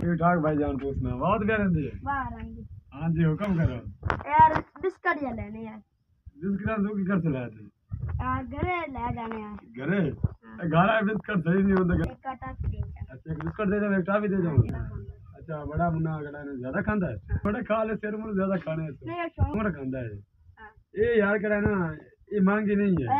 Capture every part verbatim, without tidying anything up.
ठीक ठाक भाईजान, पूछना बहुत प्यारे थे। हाँ जी, हुक्म करो यार। बिस्किट या लेने यार। बिस्किट दो की कर से लाए थे यार घरे ले जाने यार। घरे? घरा बिस्किट सही नहीं होता। एक काटा दे दे। अच्छा, एक बिस्किट दे दो, एक टाफी दे दो। अच्छा, बड़ा मुन्ना अगला ने ज्यादा खांदा है, बड़ा खा ले सिर मुंह ज्यादा खाने से नहीं यार उम्र खांदा है। ये यार करा ना, ये मांगी नहीं है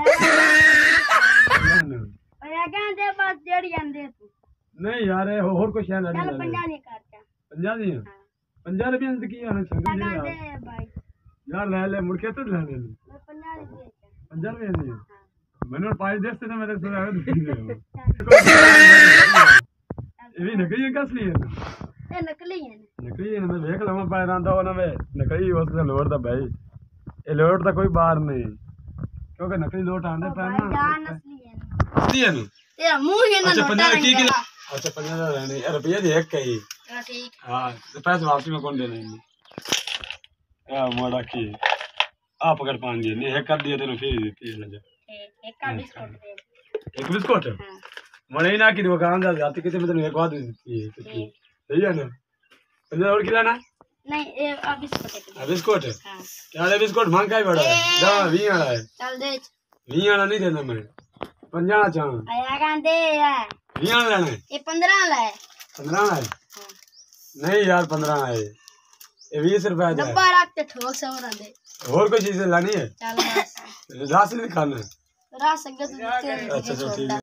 ना। यार कहते बस जेड़ी आंदे तू। नहीं यार, ये और कुछ है ना। चल पंजा नहीं करता। पंजा नहीं है, पंजा रुपये से की आना क्या चाहिए कहते भाई यार। ले ले मुड़ के तो ले ले मैं पंजा नहीं देता। पंजा रुपये नहीं मैंने पाँच देश से मेरे से ये भी नकली है, कसली है? ये नकली है ना। नकली है ना, मैं देख लवा पाए रहा था ना, मैं नकली उससे लोट था भाई। ये लोट था कोई बाहर नहीं, क्योंकि नकली लोट आने पे ना जान असली है ना। असली है ना। तेरा मुंह है ना। अच्छा पंजा लोटा की रंग की का। अच्छा पंजा का रहने यार, रुपया दे एक कहीं। हाँ ठीक। हां, तो पैसे वापसी में कौन देने हैं? हां, मोड़ा की आप अगर पान दिए नहीं एक कर दिए तो फिर देती है ना। एक का बिस्कुट दे। एक बिस्कुट? हां। मने ना की दुकान जा जाती कितने में तो एक बात देती है। सही है ना? पंजा और खिलाना? नहीं, ये अब बिस्कुट है। बिस्कुट? हां। क्या है बिस्कुट मांग का ही बड़ा है। जा वी वाला है। चल दे। वी वाला नहीं देना मैं, पंजा चाह। आया कहते यार। वी वाला लेना है? ये पंद्रह वाला है। पंद्रह है? नहीं यार, पंद्रह है ये, बीस रुपए है। डब्बा रख के ठोक से और दे। और कोई चीज लानी है? चल बस। राशन नहीं खाना है? राशन के तो अच्छा अच्छा ठीक है।